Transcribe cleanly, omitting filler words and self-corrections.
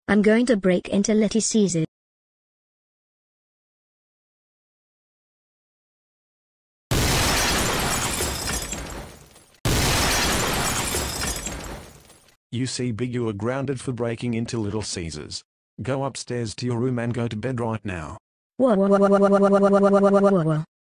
I'm going to break into Little Caesar. Eucy, you are grounded for breaking into Little Caesars. Go upstairs to your room and go to bed right now. Whoa.